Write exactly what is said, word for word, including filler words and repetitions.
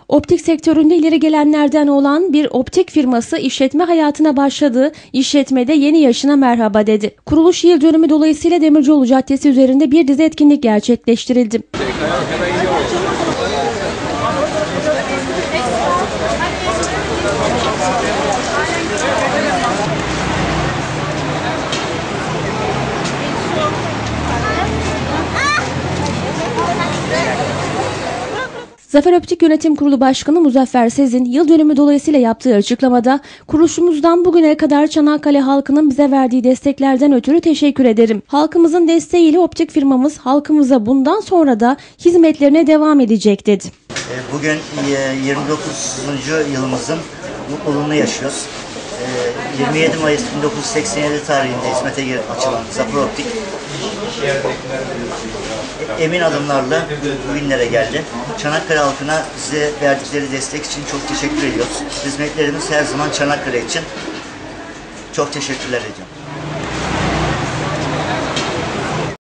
Optik sektöründe ileri gelenlerden olan bir optik firması işletme hayatına başladı. İşletmede yeni yaşına merhaba dedi. Kuruluş yıl dönümü dolayısıyla Demircioğlu Caddesi üzerinde bir dizi etkinlik gerçekleştirildi. Zafer Optik Yönetim Kurulu Başkanı Muzaffer Sezin, yıl dönümü dolayısıyla yaptığı açıklamada, kuruluşumuzdan bugüne kadar Çanakkale halkının bize verdiği desteklerden ötürü teşekkür ederim. Halkımızın desteğiyle optik firmamız halkımıza bundan sonra da hizmetlerine devam edecek dedi. Bugün yirmi dokuzuncu yılımızın mutluluğunu yaşıyoruz. yirmi yedi Mayıs bin dokuz yüz seksen yedi tarihinde hizmete açılan Zafer Optik emin adımlarla bugünlere geldi. Çanakkale halkına bize verdikleri destek için çok teşekkür ediyoruz. Hizmetlerimiz her zaman Çanakkale için. Çok teşekkürler ediyorum.